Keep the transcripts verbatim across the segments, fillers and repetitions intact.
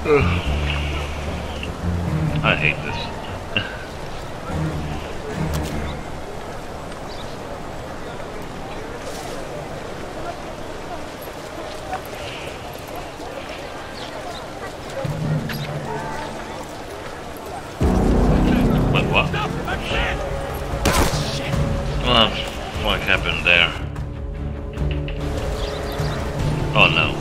I hate this. Wait, what? What the fuck happened there? Oh no.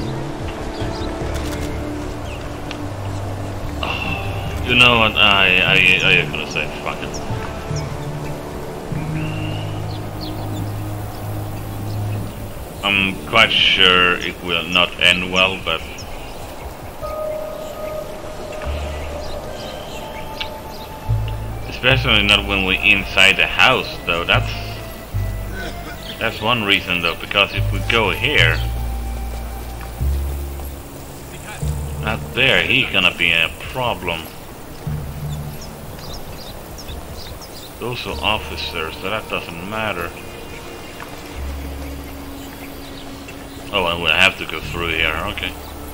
Oh, you know what? I I I am gonna say fuck it. I'm quite sure it will not end well, but especially not when we're inside the house, though. That's that's one reason, though, because if we go here, out there, he's gonna be a problem. Those are officers, so that doesn't matter. Oh, I will have to go through here. Okay.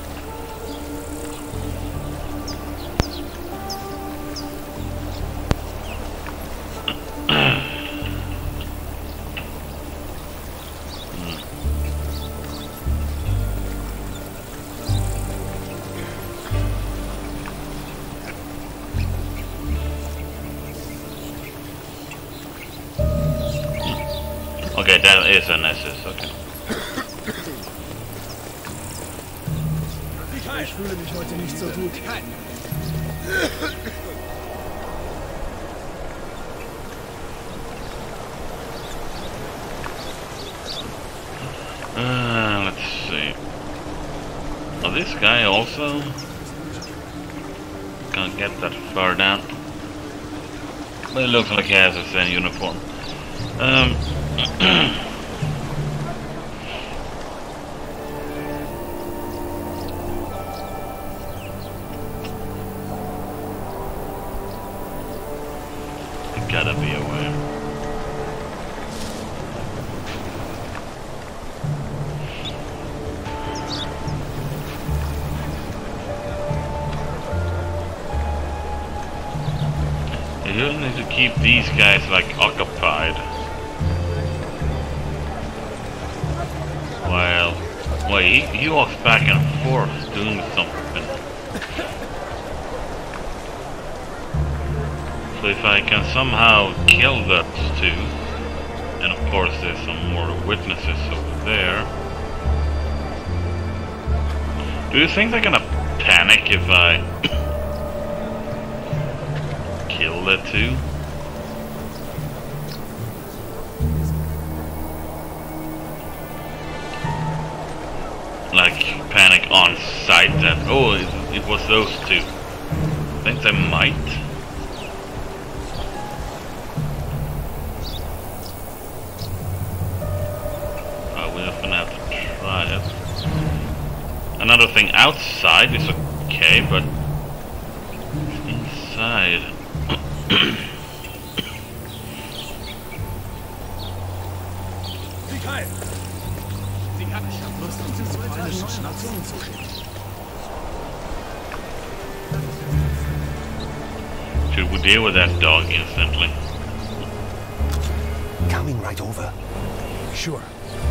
Okay, that is an S S, okay. Ich fühle mich heute nicht so gut. Uh, let's see. Oh, this guy also can't get that far down. But it looks like he has the same uniform. Um... Gotta be aware. You really need to keep these guys like occupied while well he, he walks back and forth doing something. So if I can somehow kill those two, and of course there's some more witnesses over there. Do you think they're gonna panic if I kill the two? Like panic on sight that, oh, it, it was those two. I think they might. Another thing, outside is okay, but inside. Should we deal with that dog instantly? Coming right over. Sure.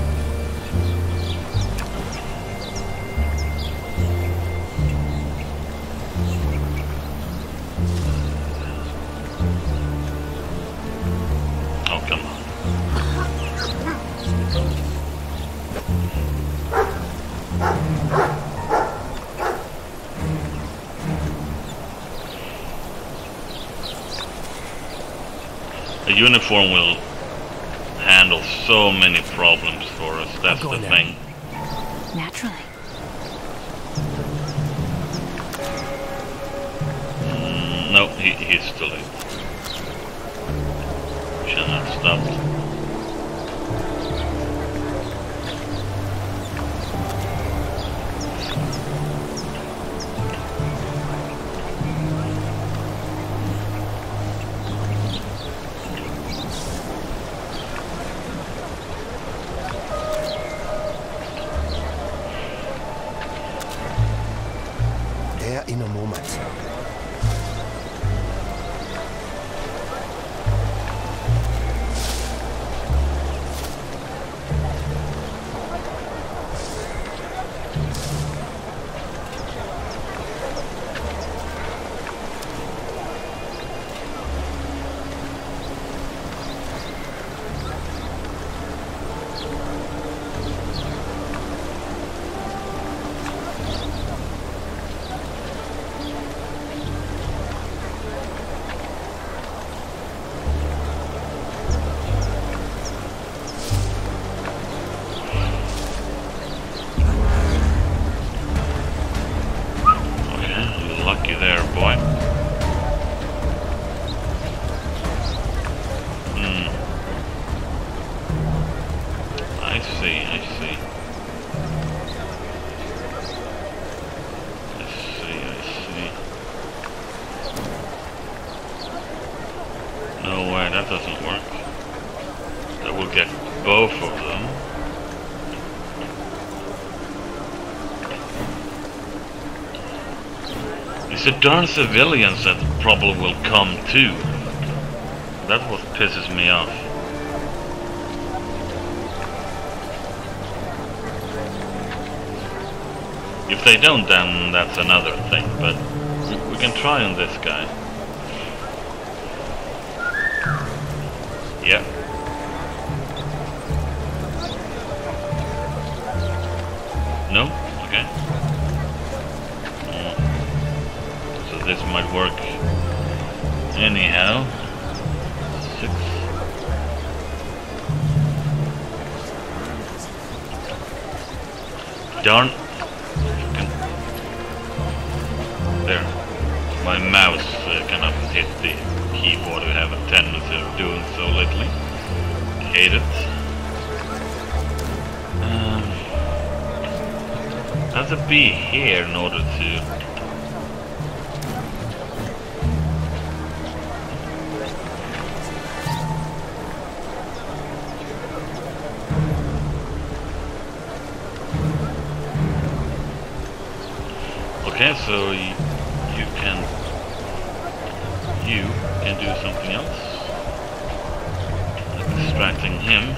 A uniform will handle so many problems for us, that's the thing. Naturally. Mm, no, he, he's too late. Should not have stopped. In a moment. That doesn't work. That will get both of them. It's the darn civilians that probably will come too. That's what pisses me off. If they don't, then that's another thing, but we can try on this guy. Yeah. No? Okay. Uh, so this might work anyhow. Six. Darn. There. My mouse uh, kind of hit the keyboard. We have a tendency of doing so lately. Hate it. Um, I have to be here in order to... Okay, so you, you can... You can do something else. Extracting him.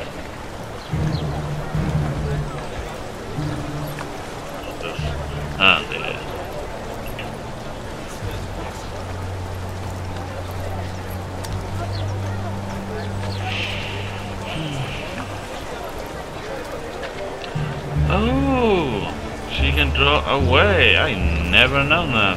This. Ah, there. Oh, she can draw away. I never known that.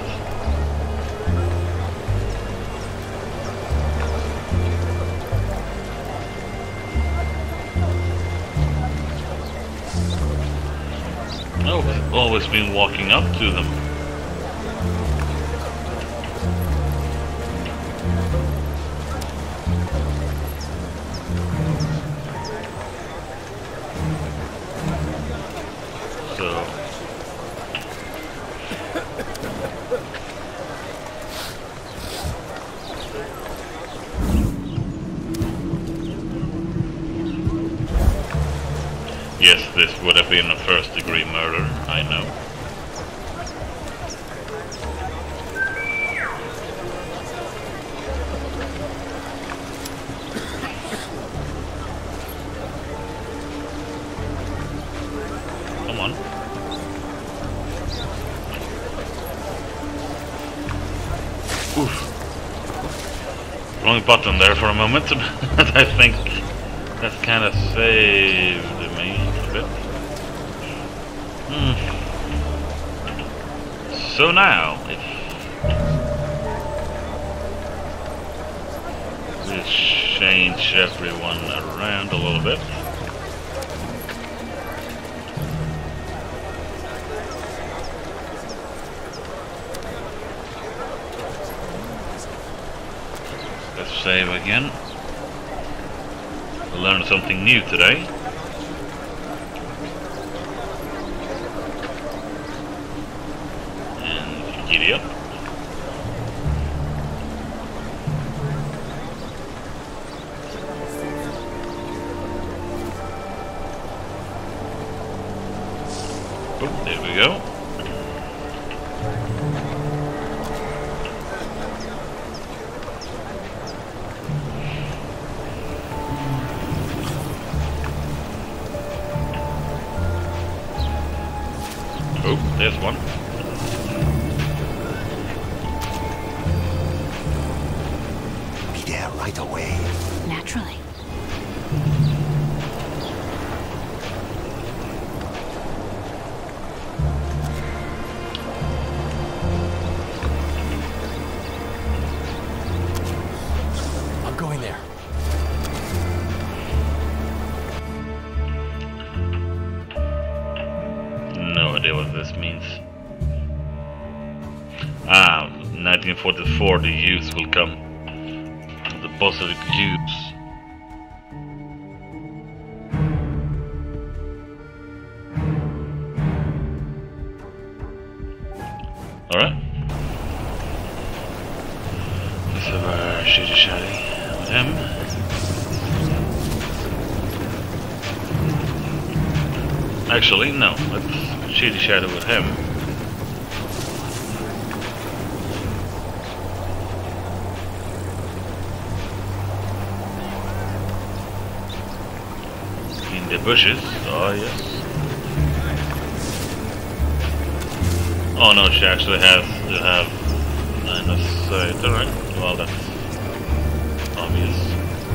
I've always been walking up to them. So... Yes, this would have been a first degree murder, I know. Come on. Oof. Wrong button there for a moment, but I think that's kind of saved me a bit. Hmm. So now, if we change everyone around a little bit. Let's save again. Learn something new today. And giddy up. Oh, there we go. there's one. Be there right away. Naturally. I'm going there. No idea what this means. Ah, nineteen forty-four, the use will come. The positive use. Alright. Let's have a shitty shotty with him. Actually, no, let's shitty shadow with him. In the bushes, oh yes. Oh no, she actually has to have line of sight, alright. Well, that's obvious.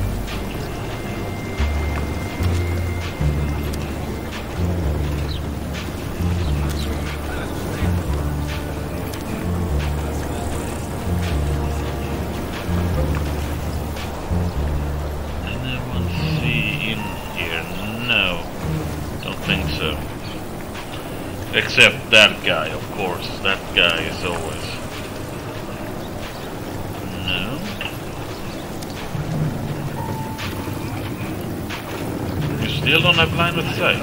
Anyone see in here? No, don't think so. Except that guy, of course. That guy is always. No. You still don't have line of sight.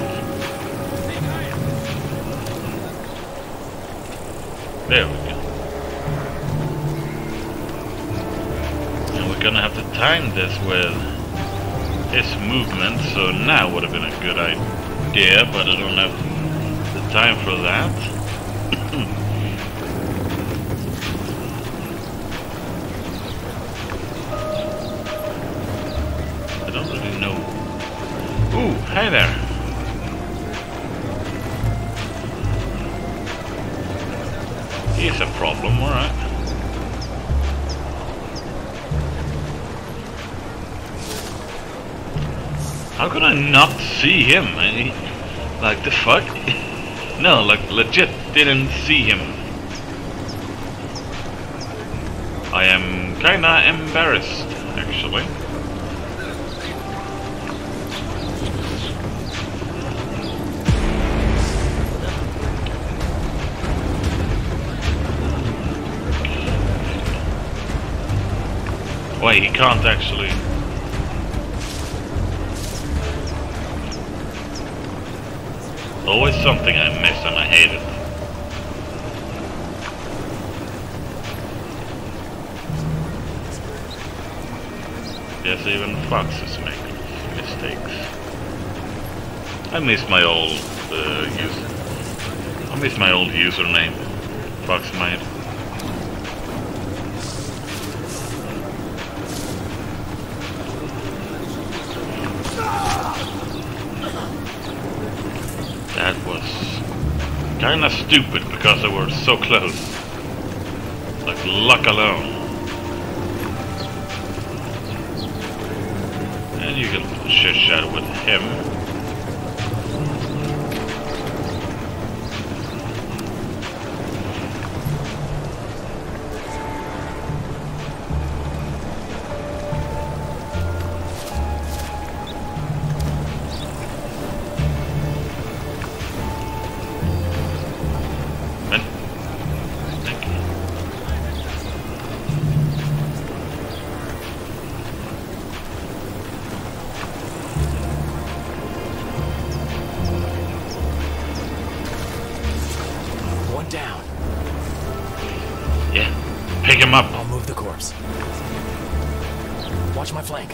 There we go. And we're gonna have to time this with his movement, so now would have been a good idea, but I don't have time for that. I don't really know. Ooh, hey there. He's a problem, alright. How could I not see him? I mean, like the fuck? No, like legit didn't see him. I am kinda embarrassed, actually. Wait, he can't actually. Always something I miss and I hate it. Yes, even foxes make mistakes. I miss my old uh, user. I miss my old username, Foxmite. That was kinda stupid because they were so close. Like luck alone. And you can shit shadow with him. Down. Yeah, pick him up. I'll move the corpse. Watch my flank.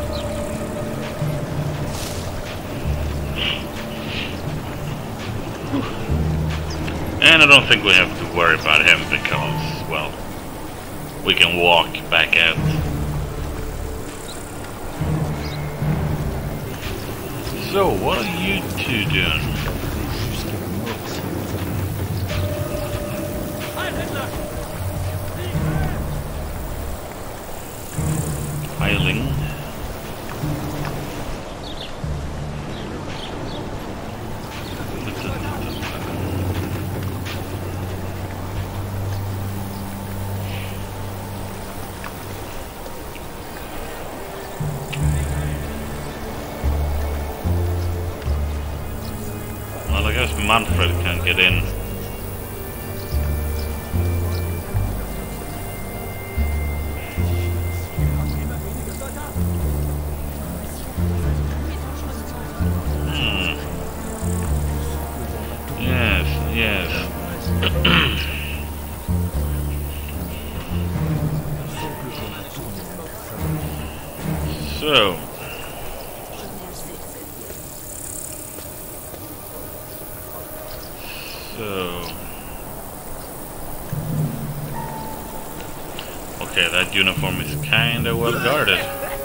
And I don't think we have to worry about him because, well, we can walk back out. So, what are you two doing? Manfred can get in. Hmm. Yes, yes. So. So. Okay, that uniform is kinda well guarded.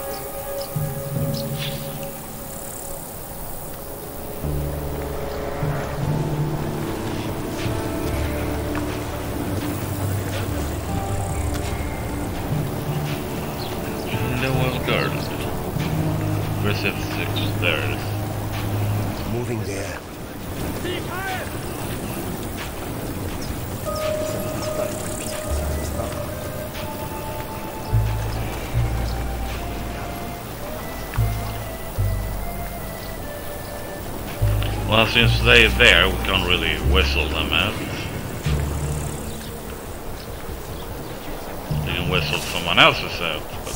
Kinda well guarded. Where's F six? There it is. Moving there. Well, since they're there, we can't really whistle them out. We can whistle someone else's out. But...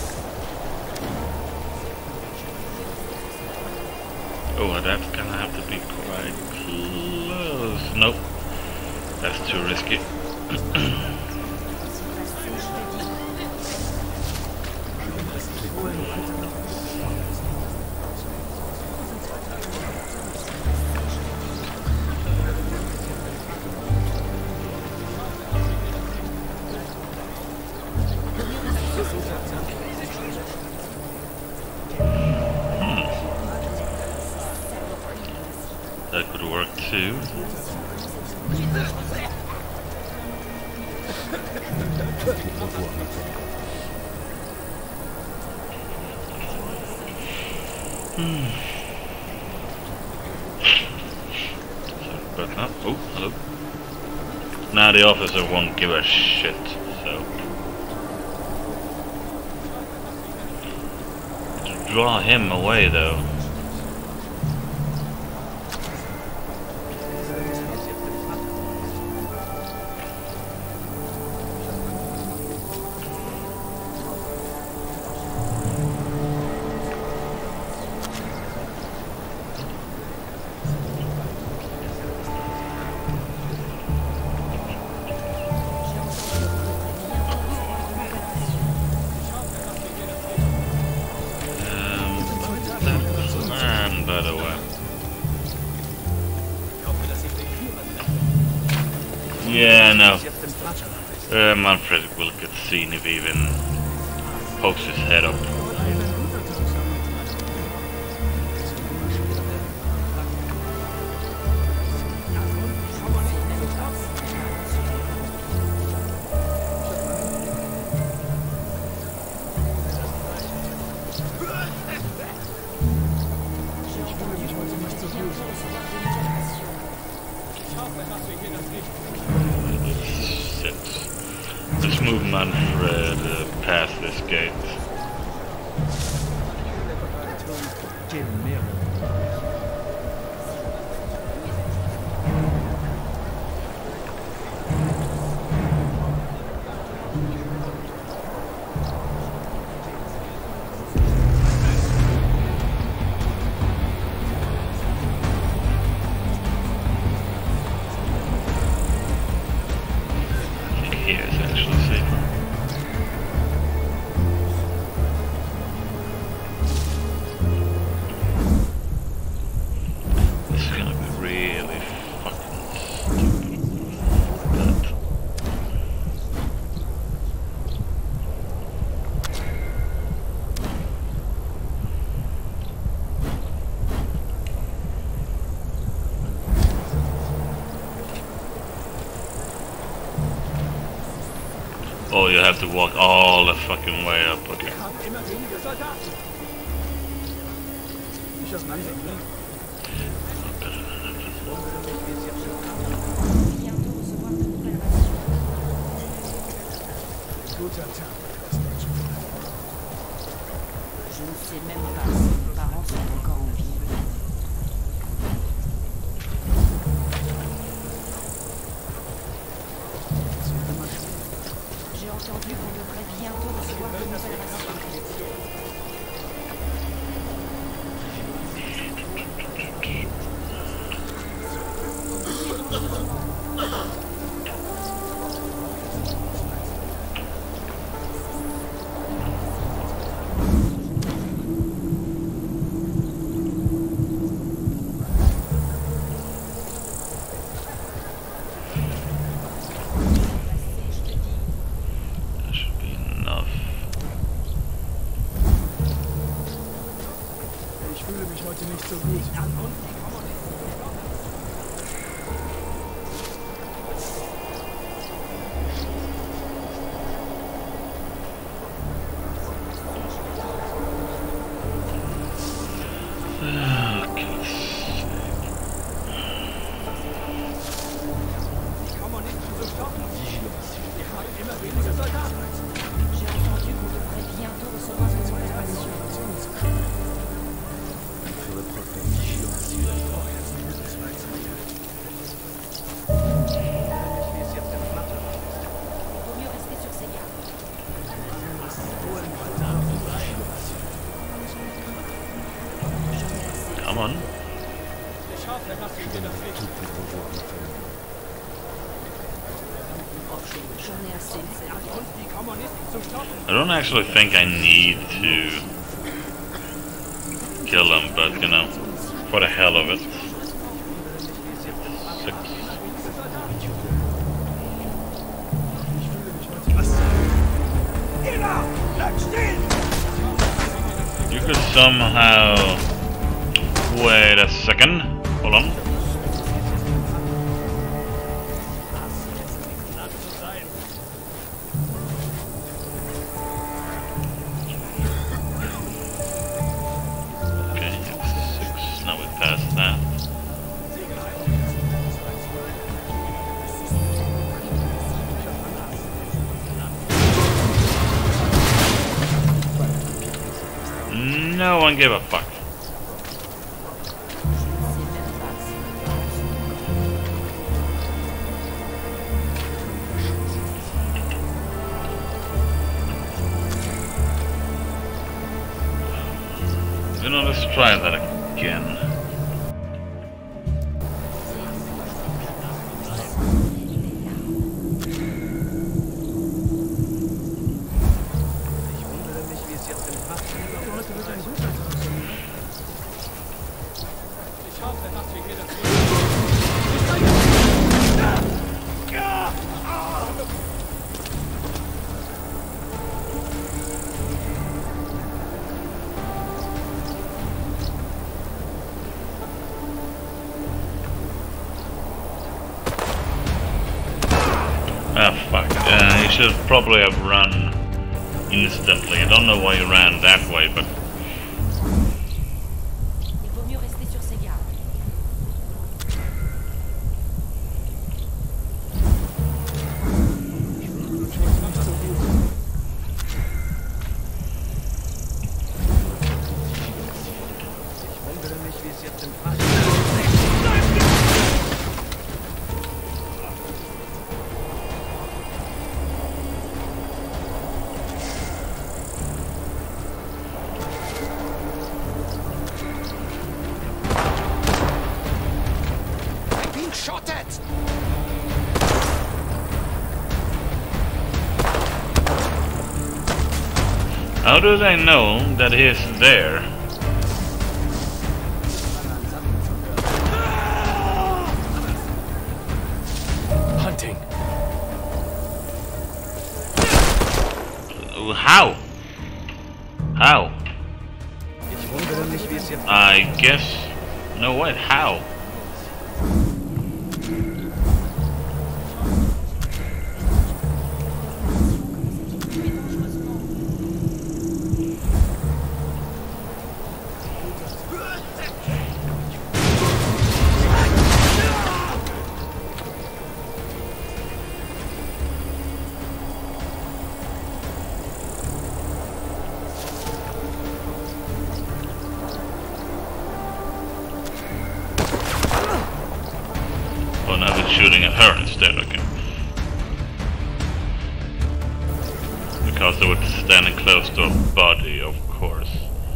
oh, that's gonna have to be quite close. Nope, that's too risky. That could work too. Hmm. But not. Oh, hello. Now the officer won't give a shit. So to draw him away, though. By the way. Yeah, no. Uh, Manfred will get seen if he even pokes his head up. Let's move Manfred uh, past this gate. Here is actually safer. This is gonna be really fucking stupid. Oh, you have to walk all the fucking way up, okay. Je ne sais même pas si mes parents sont encore en vie. entendu qu'on devrait bientôt recevoir de nouvelles rations. Come on. I don't actually think I need to kill them, but you know, for the hell of it. Six. You could somehow... Wait a second. Hold on. Okay, it's six. Now we passed that. No one gave a fuck. You know, let's try that again. Ah, fuck. Uh, he should probably have run instantly. I don't know why he ran that way, but... Il vaut mieux rester sur ses gardes. Shot at! How do they know that he's there? Hunting. How? How? I guess... No, wait, how? Oh, now they're shooting at her instead, okay. because they were standing close to a body, of course.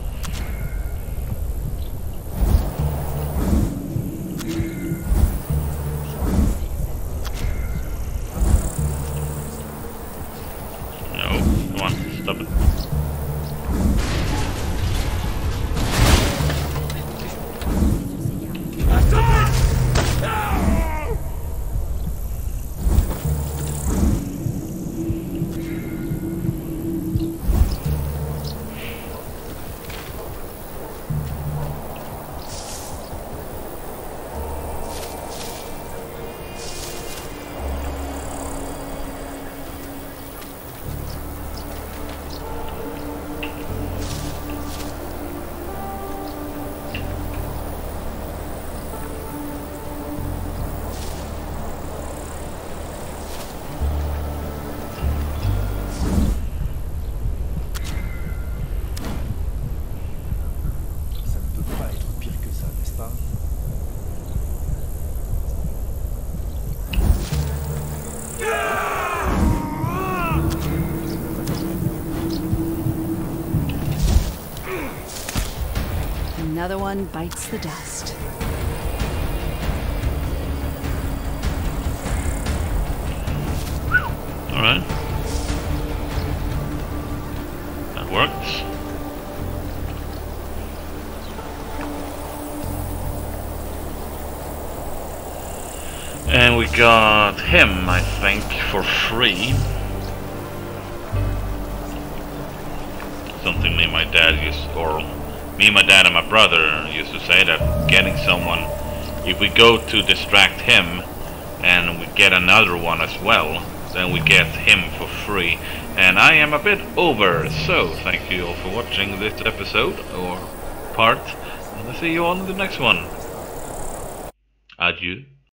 No, come on, stop it. Another one bites the dust. Alright. That worked. And we got him, I think, for free. Something me and my dad used, or me, my dad, and my brother used to say, that getting someone, if we go to distract him and we get another one as well, then we get him for free. And I am a bit over, so thank you all for watching this episode, or part, and I'll see you all in the next one. Adieu.